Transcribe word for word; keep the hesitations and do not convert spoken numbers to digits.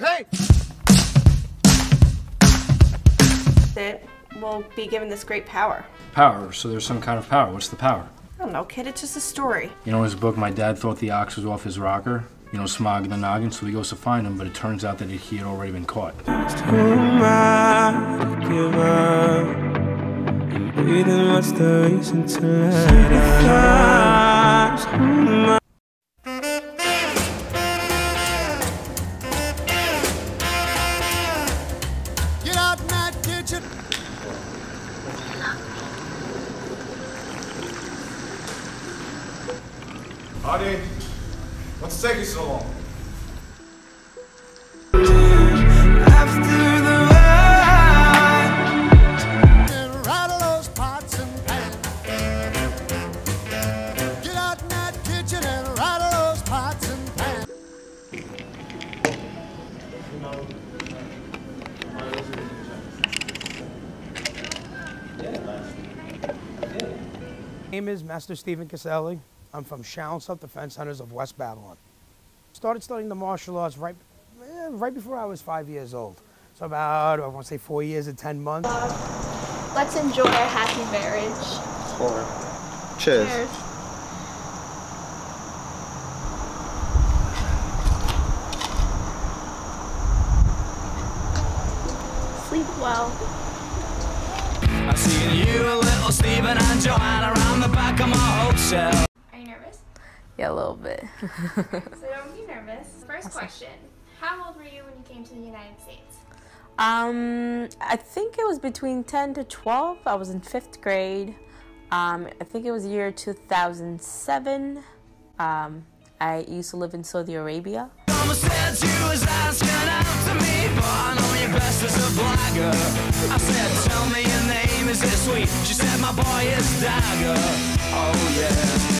Hey! That will be given this great power. Power, so there's some kind of power. What's the power? I don't know, kid, it's just a story. You know, in his book, my dad thought the ox was off his rocker, you know, smog in the noggin, so he goes to find him, but it turns out that he had already been caught. Get out in that kitchen! Honey, what's taking so long? After the ride, and rattle those pots and pans. Get out in that kitchen and rattle those pots and pans. My name is Master Stephen Caselli. I'm from Sharon Self-Defense Hunters of West Babylon. Started studying the martial arts right, eh, right before I was five years old. So about, I want to say four years and ten months. Let's enjoy our happy marriage. Four. Cheers. Cheers. Sleep well. I've seen you, little Stephen and Joanna around the back of my hotel. Are you nervous? Yeah, a little bit. So don't be nervous. First question. How old were you when you came to the United States? Um, I think it was between ten to twelve. I was in fifth grade. Um, I think it was year two thousand seven. Um, I used to live in Saudi Arabia. Mama said you was asking out to me, but I know you best as a blagger. I said, tell me your name, is it sweet? She said, my boy is Dagger. Oh yeah.